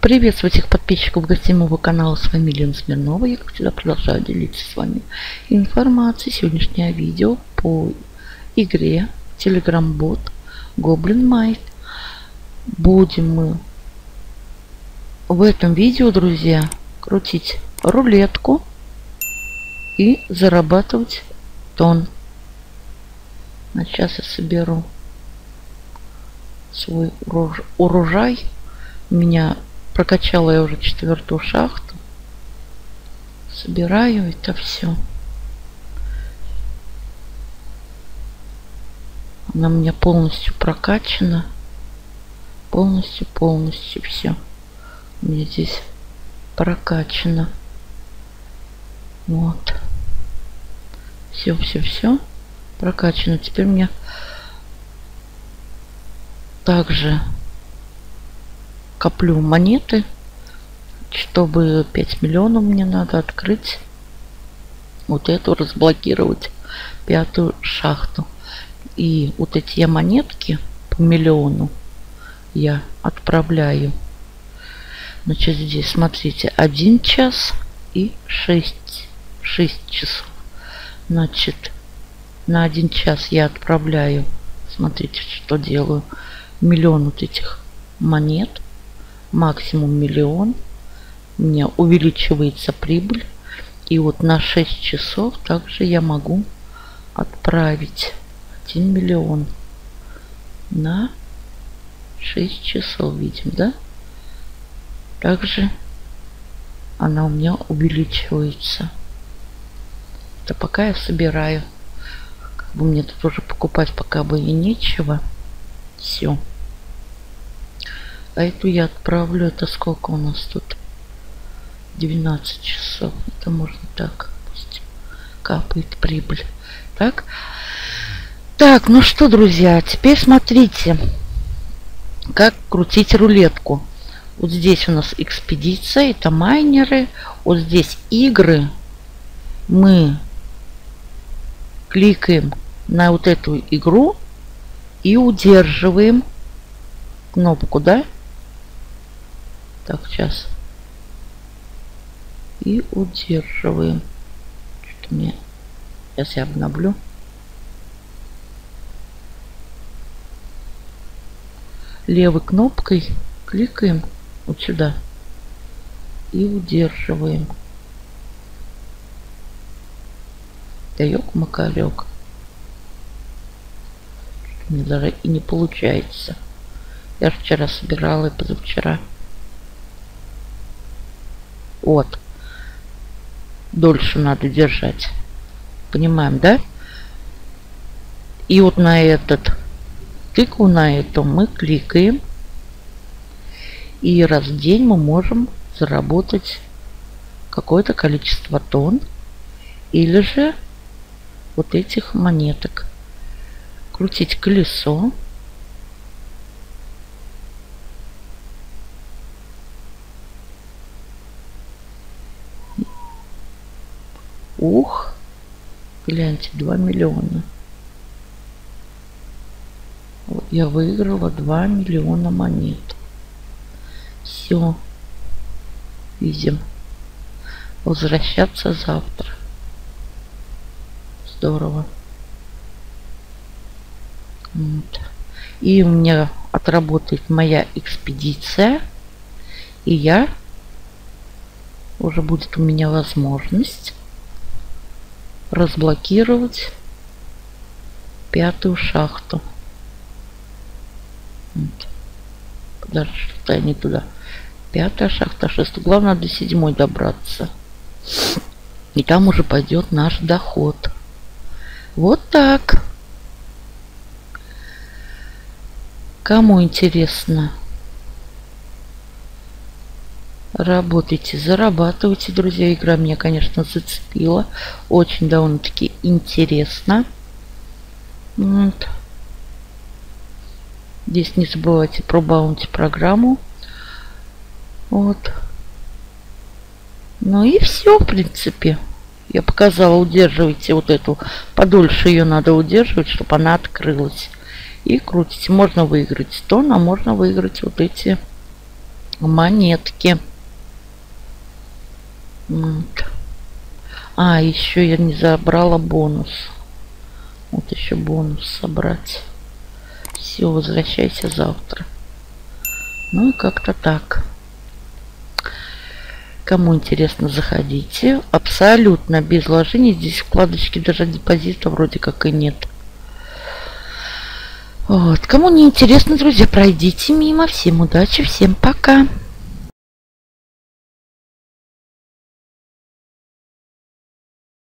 Приветствую всех подписчиков гостевого канала. С вами Лена Смирнова. Я, как всегда, продолжаю делиться с вами информацией. Сегодняшнее видео по игре Telegram-бот Goblin Might. Будем мы в этом видео, друзья, крутить рулетку и зарабатывать тон. Сейчас я соберу свой урожай. У меня прокачала я уже 4-ю шахту. Собираю это все. Она у меня полностью прокачана. Полностью все. У меня здесь прокачано. Вот. Все прокачано. Теперь мне также коплю монеты, чтобы 5 миллионов мне надо открыть. Вот эту разблокировать 5-ю шахту. И вот эти монетки по миллиону я отправляю. Значит, здесь смотрите, 1 час и 6 часов. Значит, на 1 час я отправляю, смотрите, что делаю, 1 миллион вот этих монет, максимум 1 миллион, у меня увеличивается прибыль. И вот на 6 часов также я могу отправить 1 миллион на 6 часов, видим, да? Также она у меня увеличивается. Это пока я собираю. Как бы мне тут уже покупать пока бы и нечего. Все. А эту я отправлю. Это сколько у нас тут? 12 часов. Это можно так. Пусть капает прибыль. Так. Так, ну что, друзья, теперь смотрите, как крутить рулетку. Вот здесь у нас экспедиция, это майнеры. Вот здесь игры. Мы кликаем на вот эту игру и удерживаем кнопку, да? Так, сейчас. И удерживаем. Что мне? Сейчас я обновлю. Левой кнопкой кликаем вот сюда и удерживаем. Даёк макарек. Мне даже и не получается. Я же вчера собирала и позавчера. Вот. Дольше надо держать. Понимаем, да? И вот на этот, тыкву на эту мы кликаем. И раз в день мы можем заработать какое-то количество тонн. Или же вот этих монеток. Крутить колесо. Ух, гляньте, 2 миллиона. Вот я выиграла 2 миллиона монет. Все. Видим. Возвращаться завтра. Здорово. Вот. И у меня отработает моя экспедиция. И я уже будет у меня возможность разблокировать 5-ю шахту. Вот. Даже что-то я не туда. 5-я шахта, 6-я. Главное до 7-й добраться. И там уже пойдет наш доход. Вот так. Кому интересно, работайте, зарабатывайте, друзья. Игра меня, конечно, зацепила. Очень довольно-таки интересно. Вот. Здесь не забывайте про баунти программу. Вот. Ну и все, в принципе. Я показала, удерживайте вот эту. Подольше ее надо удерживать, чтобы она открылась. И крутите. Можно выиграть тон, а можно выиграть вот эти монетки. Вот. А, еще я не забрала бонус. Вот еще бонус собрать. Все, возвращайся завтра. Ну и как-то так. Кому интересно, заходите. Абсолютно без вложений. Здесь вкладочки даже депозита вроде как и нет. Вот. Кому не интересно, друзья, пройдите мимо. Всем удачи, всем пока.